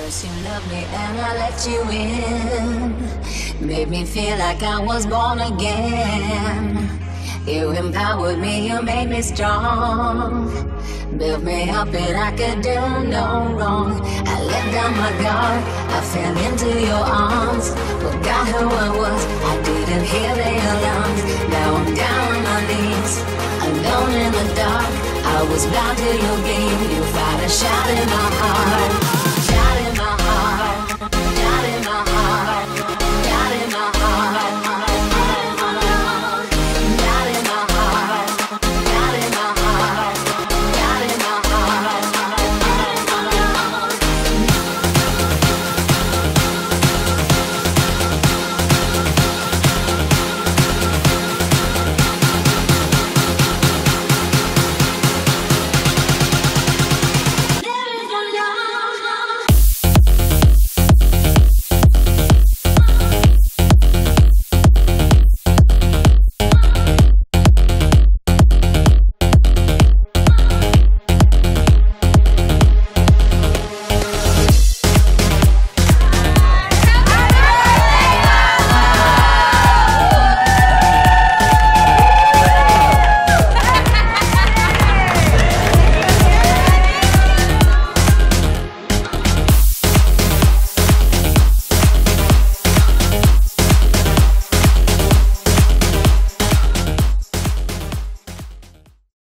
First you loved me and I let you in. Made me feel like I was born again. You empowered me, you made me strong. Built me up and I could do no wrong. I let down my guard, I fell into your arms. Forgot who I was, I didn't hear the alarms. Now I'm down on my knees, alone in the dark. I was blind to your game, you fired a shot in my heart.